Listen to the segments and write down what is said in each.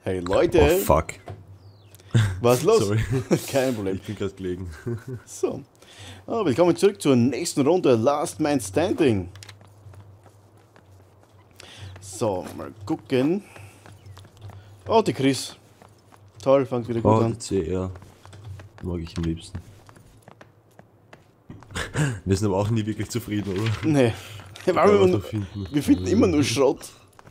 Hey Leute, Oh fuck. was ist los? Sorry. Kein Problem. Ich bin gerade gelegen. So, willkommen zurück zur nächsten Runde Last Man Standing. So, mal gucken. Oh, die Chris. Toll, fängt wieder gut Oh, an. die CR. Mag ich am liebsten. Wir sind aber auch nie wirklich zufrieden, oder? Nee, Egal, was wir wir finden. finden immer nur Schrott.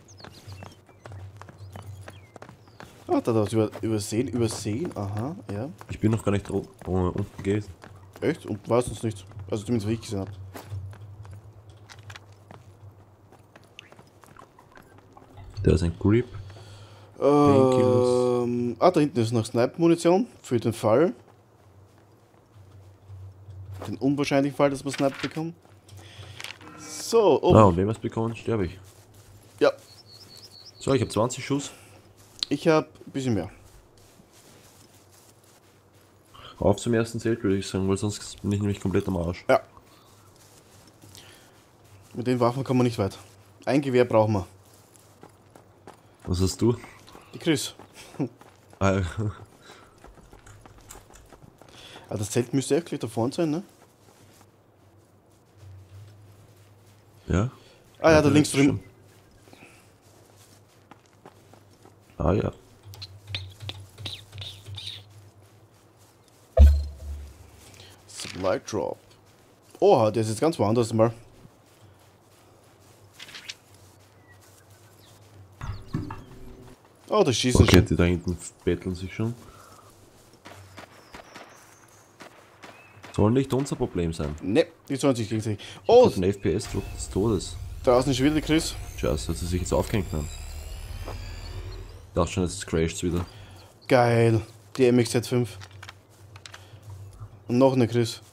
Ah, da hat er übersehen, aha, ja. Ich bin noch gar nicht unten gewesen. Echt? Und weiß uns nicht. Also zumindest wie ich gesehen habe. Da ist ein Grip. Painkillers. Da hinten ist noch Snipe-Munition für den Fall. Den unwahrscheinlichen Fall, dass wir Snipe bekommen. So, oh. Ah, und wenn wir es bekommen, sterbe ich. Ja, So, ich habe 20 Schuss. ich habe ein bisschen mehr. Auf zum ersten Zelt, würde ich sagen, weil sonst bin ich nämlich komplett am Arsch. Ja. Mit den Waffen kommen wir nicht weit. Ein Gewehr brauchen wir. Was hast du? Die Chris. Ah, ja. Ah, das Zelt müsste echt gleich da vorne sein, ne? Ja? Ah ja, da das links ist drüben. schon. Ah ja. Supply Drop. Oha, der ist jetzt ganz woanders mal. Oh, da schießen Okay, schon. die da hinten betteln sich schon. Soll nicht unser Problem sein. Ne, die sollen sich gegenseitig. Oh, Und ein FPS-Druck des Todes. draußen ist schon wieder die Chris. Scheiße, hat sie sich jetzt aufgehängt haben. Dachte schon, jetzt crasht's wieder. Geil. Die MXZ5. Und noch eine Chris.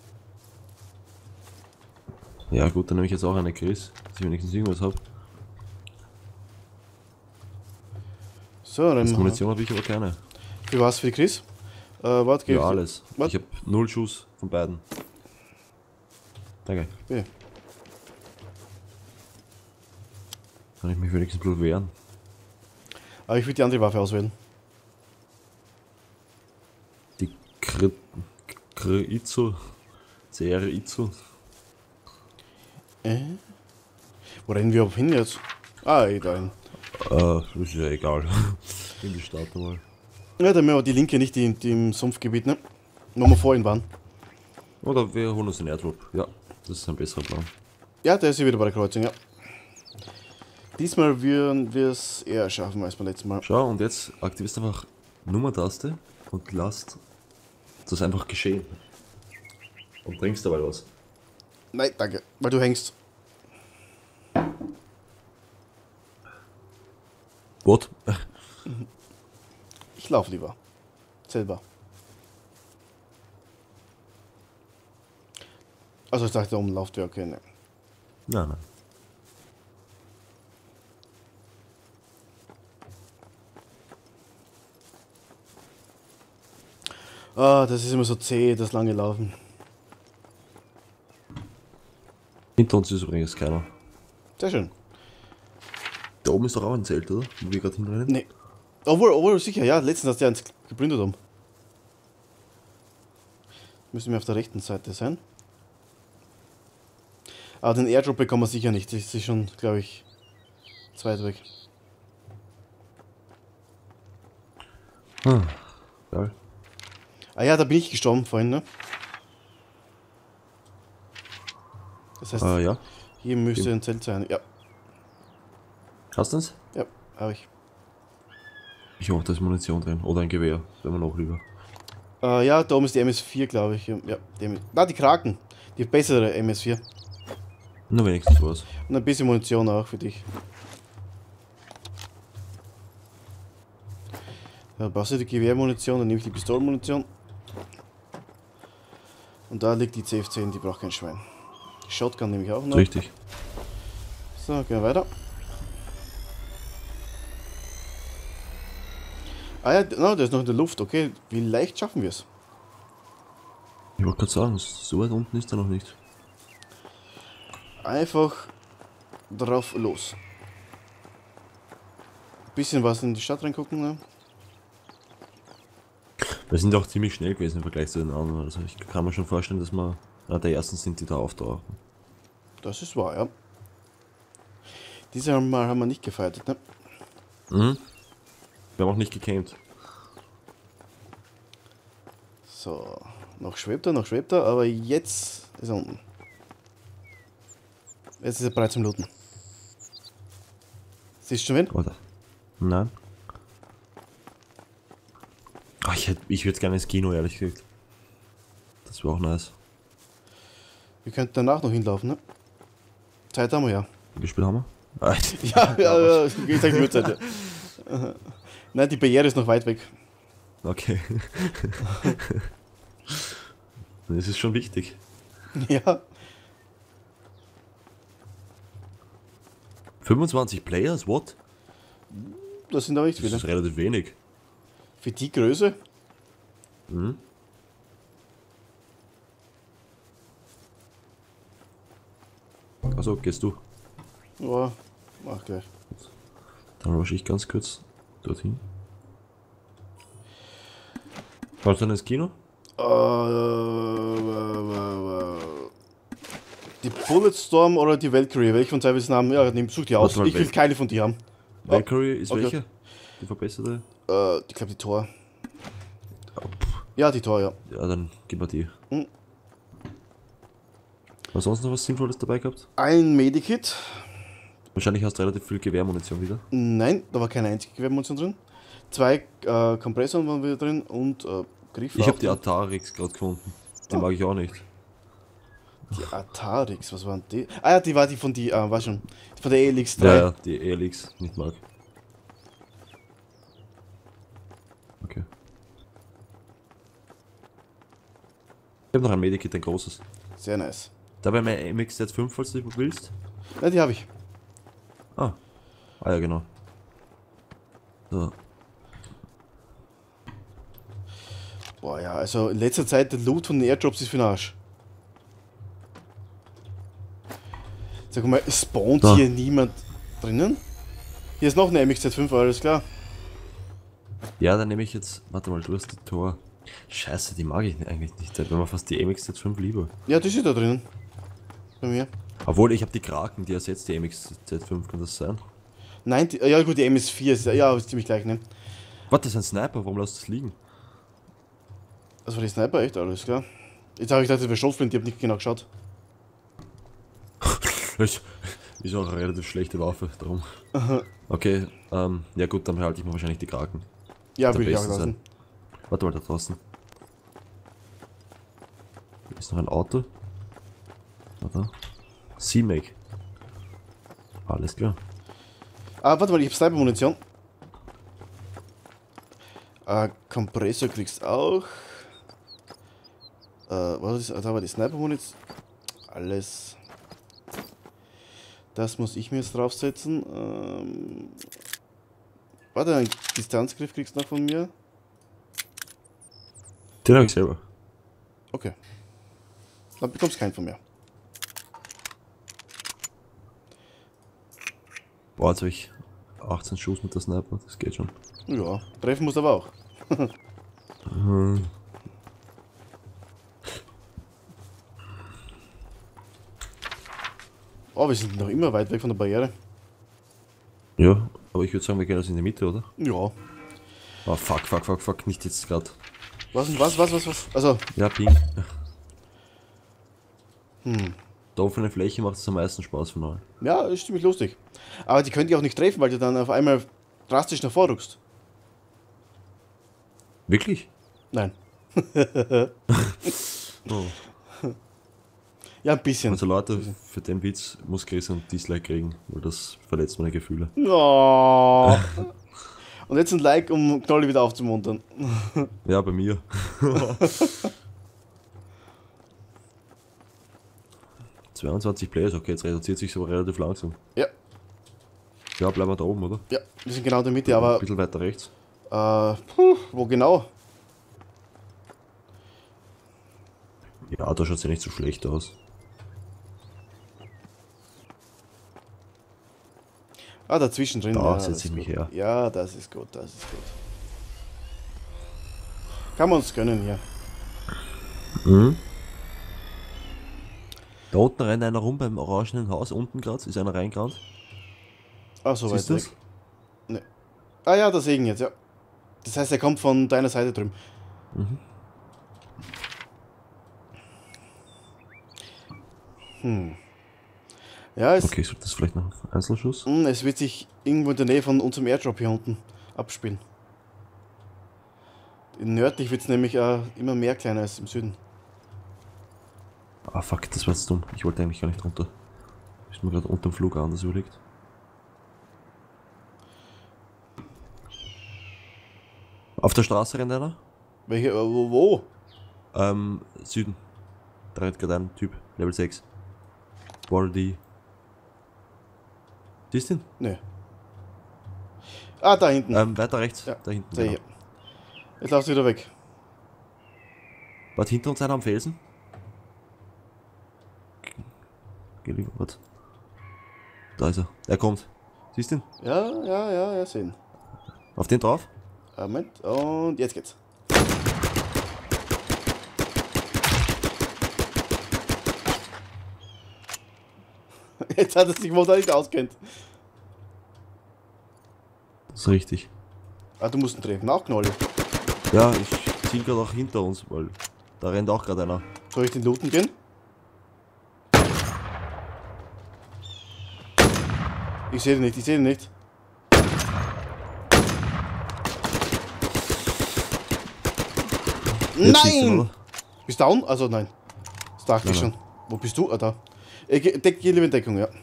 Ja gut, dann nehme ich jetzt auch eine Chris, dass ich wenigstens irgendwas habe. So, dann Munition habe ich aber keine. für was für die Chris? Warte, geh Ja, alles. Was? Ich habe 0 Schuss von beiden. Danke. Bitte. Kann ich mich wenigstens bloß wehren. Aber ich würde die andere Waffe auswählen. Die Itzu. CR Itzu. Wo rennen wir überhaupt hin jetzt? Ah, da hin. Ist ja egal. In die Stadt mal. Ja, dann haben wir die linke nicht, die im Sumpfgebiet, ne? Wo wir vorhin waren. Oder wir holen uns den Airdrop. Ja, das ist ein besserer Plan. Ja, der ist hier wieder bei der Kreuzung, ja. Diesmal würden wir es eher schaffen als beim letzten Mal. Schau, und jetzt aktivierst einfach Nummertaste und lasst das einfach geschehen. Und trinkst dabei was. Nein, danke, weil du hängst. What? Ich lauf lieber. Selber. Also ich dachte, oben lauft ja okay, ne. Nein, nein. Ah, das ist immer so zäh, das lange Laufen. Hinter uns ist übrigens keiner. Sehr schön. Da oben ist doch auch ein Zelt, oder? Wo wir gerade hinrennen. Nee. Obwohl, sicher, ja, letztens hast du eins geplündert haben. Müssen wir auf der rechten Seite sein. Aber den Airdrop bekommen wir sicher nicht. Das ist schon, glaube ich, zu weit weg. Geil. Ah ja, da bin ich gestorben vorhin, ne? Das heißt, Ja. hier müsste ein Zelt sein. Ja, Hast du's? ja, habe ich. Ich hoffe, da ist Munition drin. Oder ein Gewehr, wenn man noch lieber. Ja, da oben ist die MS4, glaube ich. Ja, die Kraken. Die bessere MS4. Nur wenigstens was. Und ein bisschen Munition auch für dich. Ja, brauchst du die Gewehrmunition, dann nehme ich die Pistolenmunition. Und da liegt die CF10, die braucht kein Schwein. Die Shotgun nehme ich auch noch. Richtig. So, gehen wir weiter. Ah ja, no, der ist noch in der Luft, okay. Wie leicht schaffen wir es? Ich wollte gerade sagen, so weit unten ist er noch nicht. Einfach drauf los. Bisschen was in die Stadt reingucken, ne? Wir sind auch ziemlich schnell gewesen im Vergleich zu den anderen. Also ich kann mir schon vorstellen, dass wir einer der ersten sind, die da auftauchen. Das ist wahr, ja. Dieses Mal haben wir nicht gefightet, ne? Mhm. Wir haben auch nicht gecampt. So, noch schwebt er, aber jetzt ist er unten. Jetzt ist er bereit zum Looten. Siehst du schon wen? Oder? Nein. Ach, ich würde gerne ins Kino, ehrlich gesagt. Das wäre auch nice. Wir könnten danach noch hinlaufen, ne? Zeit haben wir ja. Wie viel haben wir? Ah, Ja, ich sag die Uhrzeit. Ja. Nein, die Barriere ist noch weit weg. Okay. Das ist schon wichtig. Ja. 25 Players, what? Das sind aber nicht Das viele. ist relativ wenig. Für die Größe? Mhm. Also gehst du. Ja, mach gleich. Dann wasche ich ganz kurz dorthin. Fahrst du dann ins Kino? Die Bulletstorm oder die Valkyrie? Welche von zwei wir haben? Ja, such die aus. Warte mal, Ich will keine von die haben. Valkyrie ist okay. welche? Die verbesserte? Ich glaube die Tor. Ja, die Tor, ja. Ja, dann gib mal die. Mhm. Hast du sonst noch was Sinnvolles dabei gehabt? Ein Medikit. Wahrscheinlich hast du relativ viel Gewehrmunition wieder. Nein, da war keine einzige Gewehrmunition drin. 2 Kompressoren waren wieder drin und Griff. Ich habe die Atarix gerade gefunden. Die mag ich auch nicht. Die Atarix, was waren die? Ah ja, die war die von die, war schon. Von der ELX 3. Ja, ja, die ELX nicht mag. Okay. Ich habe noch ein Medikit, ein großes. Sehr nice. Dabei mein MX-Z5, falls du willst. Ja, die habe ich. Ah. Ah ja, genau. So. Boah, ja, also in letzter Zeit der Loot von den Airdrops ist für den Arsch. Sag mal, spawnt Da. hier niemand drinnen? Hier ist noch eine MX-Z5, alles klar. Ja, dann nehme ich jetzt. Warte mal, du hast die Tor. Scheiße, die mag ich eigentlich nicht. Da wäre mir fast die MX-Z5 lieber. Ja, die ist da drinnen. Bei mir. Obwohl, ich habe die Kraken, die ersetzt die MX-Z5, kann das sein? Nein, die, ja gut, die MS4 ist ja ist ziemlich gleich, ne? Warte, das ist ein Sniper, warum lässt du das liegen? Das war die Sniper, echt, alles klar. Jetzt habe ich gedacht, das wäre Schrotflinte, ich habe nicht genau geschaut. Das ist auch eine relativ schlechte Waffe, darum. Okay, ja gut, dann behalte ich mir wahrscheinlich die Kraken. Ja, Wird würde ich am auch besten lassen. Warte mal, da draußen. Hier ist noch ein Auto. Warte. C-Make. Alles klar. Ah, warte mal, ich habe Sniper-Munition. Kompressor kriegst auch. Was ist, da war die Sniper-Munition. Alles. Das muss ich mir jetzt draufsetzen. Warte, einen Distanzgriff kriegst du noch von mir. Den habe ich selber. Okay. Dann bekommst du keinen von mir. Boah, jetzt habe ich 18 Schuss mit der Sniper, das geht schon. Ja, treffen musst du aber auch. Oh, wir sind noch immer weit weg von der Barriere. Ja, aber ich würde sagen, wir gehen das in die Mitte, oder? Ja. Ah, fuck, nicht jetzt gerade. Was? Also, Ja, Ping. Da offene Fläche macht es am meisten Spaß von allen. ja, ist ziemlich lustig. Aber die können dich auch nicht treffen, weil du dann auf einmal drastisch nach vorrückst. Wirklich? Nein. Oh. Ja, ein bisschen. Also Leute, für den Witz muss Chris ein Dislike kriegen, weil das verletzt meine Gefühle. Oh. Und jetzt ein Like, um Knolli wieder aufzumuntern. Ja, bei mir. ...22 Players, okay, jetzt reduziert sich aber relativ langsam. Ja, Ja, bleiben wir da oben, oder? ja, wir sind genau in der Mitte, Ein aber bisschen weiter rechts. wo genau? Ja, da schaut es ja nicht so schlecht aus. Ah, dazwischen drin. Da das setze ist ich mich gut. her. Ja, das ist gut, das ist gut. Kann man uns gönnen hier. Mhm. Da unten rennt einer rum beim orangenen Haus, unten gerade, ist einer reingerannt. Ach, so weit Siehst du weg. das? Nee. Ah ja, der Segen jetzt, ja. Das heißt, er kommt von deiner Seite drüben. Mhm. Ja, Okay, ich sollte das vielleicht noch auf Einzelschuss. es wird sich irgendwo in der Nähe von unserem Airdrop hier unten abspielen. Nördlich wird es nämlich immer mehr kleiner als im Süden. Ah fuck, das war jetzt dumm. Ich wollte eigentlich gar nicht runter. Ist mir gerade unterm Flug anders überlegt. Auf der Straße rennt einer. Welche? Wo? Süden. Da rennt gerade ein Typ, Level 6. Baldi. Siehst du ihn? Nö. Ah, da hinten. Weiter rechts. Ja, Da hinten. der Genau. hier. Jetzt laufst du wieder weg. Warte, hinter uns einer am Felsen. Warte. Da ist er. Er kommt. Siehst du ihn? Ja, sehen. Auf den drauf? Moment, und jetzt geht's. Jetzt hat es sich wohl da nicht auskennt. Das ist richtig. Ah, du musst ihn treffen, auch Knolli. Ja, ich ziel gerade auch hinter uns, weil da rennt auch gerade einer. Soll ich den looten gehen? Ich sehe ihn nicht, Jetzt siehst du ihn, Nein! oder? Bist du down? Also nein. Das dachte ich Nein, schon. Wo bist du? Ah, da. Geh lieber in Deckung, ja.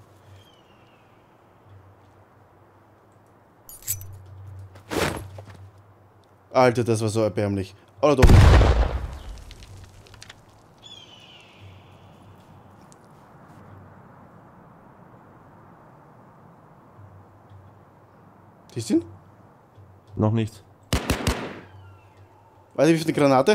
Alter, das war so erbärmlich. Oder doch nicht. Siehst du ihn? Noch nicht. Weiß ich, wie viel Granate?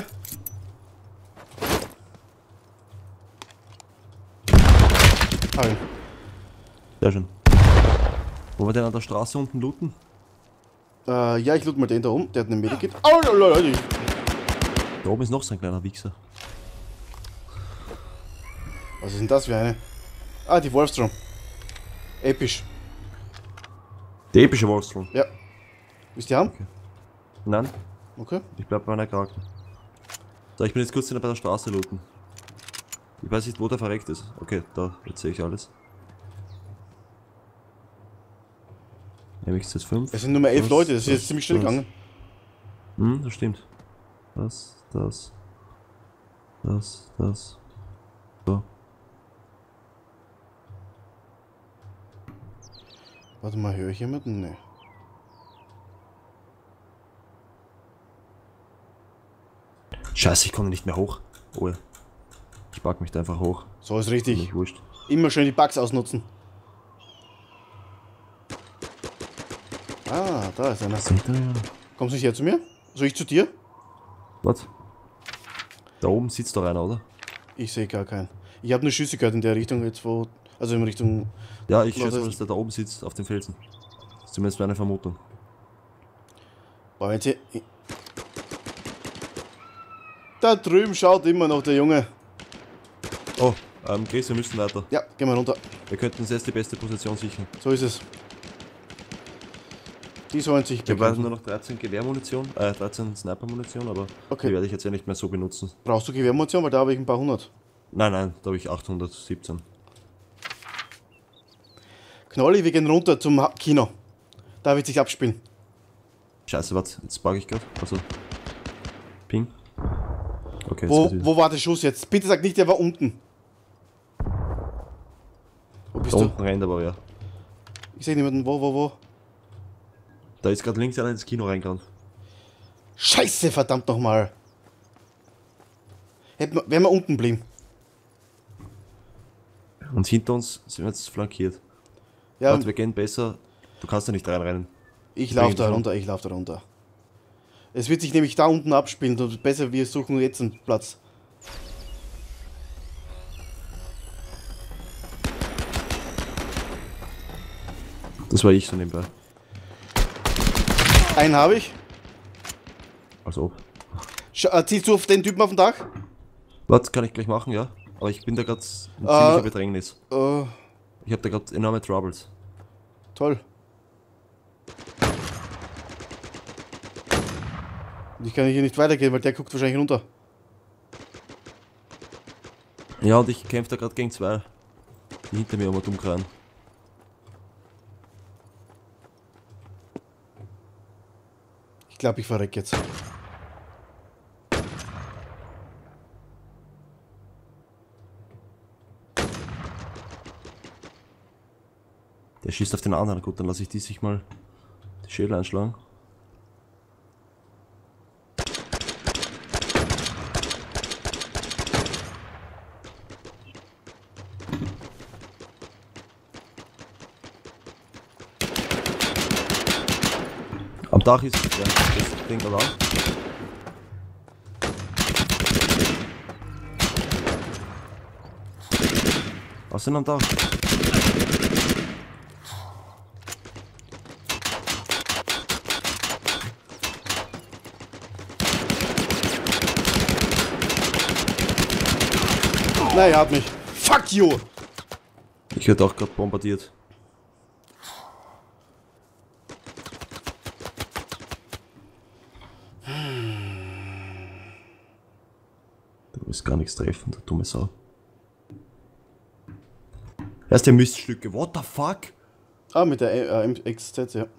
Hab ihn. Sehr schön. Wollen wir den an der Straße unten looten? Ja, ich loot mal den da oben. Der hat eine Medikit. Oh, Leute. Da oben ist noch so ein kleiner Wichser. Was ist denn das für eine? Ah, die Wolfstrom. Episch. Die epische Wolfstrom. Ja. Willst du die haben? Nein, Okay. ich bleib bei meiner Kraken. So, ich bin jetzt kurz bei der Straße looten. Ich weiß nicht, wo der verreckt ist. Okay, da, jetzt sehe ich alles. MX-5. Es sind nur mehr 11 Leute, das ist jetzt ziemlich schnell gegangen. Das stimmt. Das. So. Warte mal, höre ich jemanden? Nee. Scheiße, ich komme nicht mehr hoch. Oh ja. Ich pack mich da einfach hoch. So ist Mir richtig. nicht wurscht. Immer schön die Bugs ausnutzen. Ah, da ist einer. Seht ihr ja? Kommst du nicht her zu mir? Soll ich zu dir? Was? Da oben sitzt doch einer, oder? Ich sehe gar keinen. Ich habe nur Schüsse gehört in der Richtung jetzt, wo. Also in Richtung. Ja, ich Was schätze ist- mal, dass der da oben sitzt, auf dem Felsen. Das ist zumindest meine Vermutung. Boah, jetzt hier. Da drüben schaut immer noch der Junge. Oh, Chris, wir müssen weiter. Ja, gehen wir runter. Wir könnten uns jetzt die beste Position sichern. So ist es. Die sollen sich Wir brauchen bekämpfen. nur noch 13 Gewehrmunition, 13 Sniper-Munition, aber Okay. die werde ich jetzt ja nicht mehr so benutzen. Brauchst du Gewehrmunition? Weil da habe ich ein paar hundert. Nein, da habe ich 817. Knolli, wir gehen runter zum Kino. Da wird sich abspielen. Scheiße, warte, jetzt bug ich gerade. Also. Ping. Okay, jetzt Wo, geht's wieder. wo war der Schuss jetzt? Bitte sag nicht, der war unten. Wo bist Da du? unten rennt aber ja. Ich sehe niemanden. Wo? Da ist gerade links einer ins Kino reingerannt. Scheiße, verdammt nochmal. Wären wir unten blieben. Und hinter uns sind wir jetzt flankiert. Ja, Warte, wir gehen besser. Du kannst da nicht reinrennen. ich laufe da bringen runter, Es wird sich nämlich da unten abspielen. Und besser, wir suchen jetzt einen Platz. Das war ich so nebenbei. Einen habe ich. Als ob. Ziehst du auf den Typen auf dem Dach? Was kann ich gleich machen, ja? Aber ich bin da gerade in ziemlicher Bedrängnis. Ich habe da gerade enorme Troubles. Toll. Ich kann hier nicht weitergehen, weil der guckt wahrscheinlich runter. Ja, und ich kämpfe da gerade gegen zwei, die hinter mir umkreien. Ich glaube, ich verreck jetzt. Der schießt auf den anderen. Gut, dann lasse ich die sich mal die Schädel einschlagen. Am Dach ist ja, das Ding da. Was sind am Dach? Nein, er hat mich. Fuck you! Ich werde auch gerade bombardiert. Du willst gar nichts treffen, du dumme Sau. Erst der Miststücke, what the fuck? Ah, mit der MXZ, ja.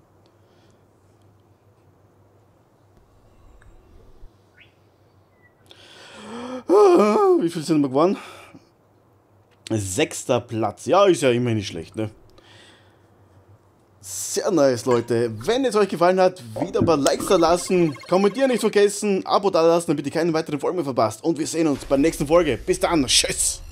Wie viel sind wir geworden? 6. Platz. Ja, ist ja immerhin nicht schlecht, ne? Sehr nice, Leute. Wenn es euch gefallen hat, wieder ein paar Likes da lassen, kommentieren nicht vergessen, Abo da lassen, damit ihr keine weiteren Folgen mehr verpasst. Und wir sehen uns bei der nächsten Folge. Bis dann. Tschüss.